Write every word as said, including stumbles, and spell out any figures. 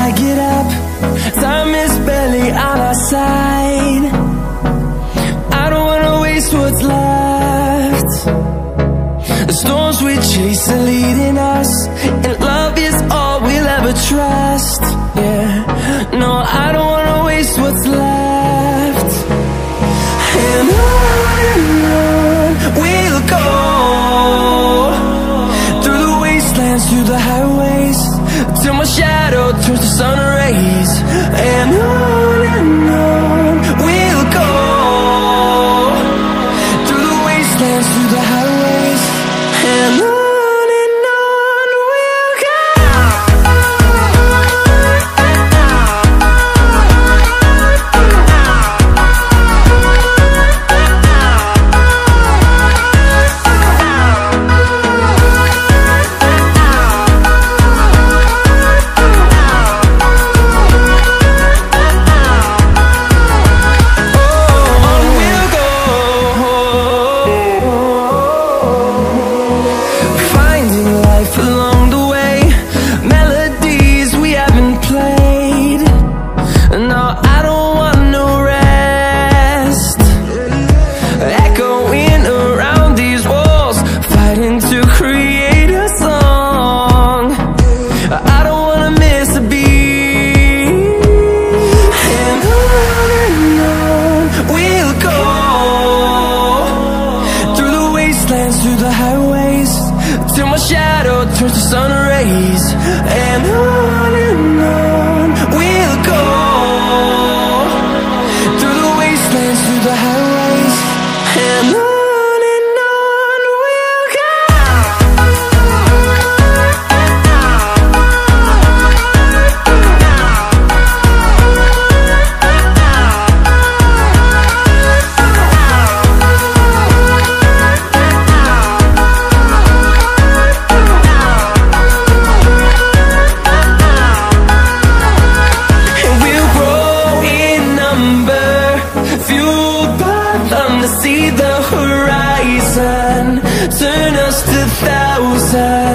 I get up, time is barely on our side. I don't wanna waste what's left. The storms we chase are leading us, and love is all we'll ever trust. Yeah, no, I don't wanna waste what's left. And on and on we'll go, through the wastelands, through the highways, till my shadow turns to sun rays. And on and on we'll go, through the wastelands, through the highways, and on. Through the highways, till my shadow turns to sun rays. And on and on we'll go, through the wastelands, through the highways, and on. See the horizon turn us to thousands.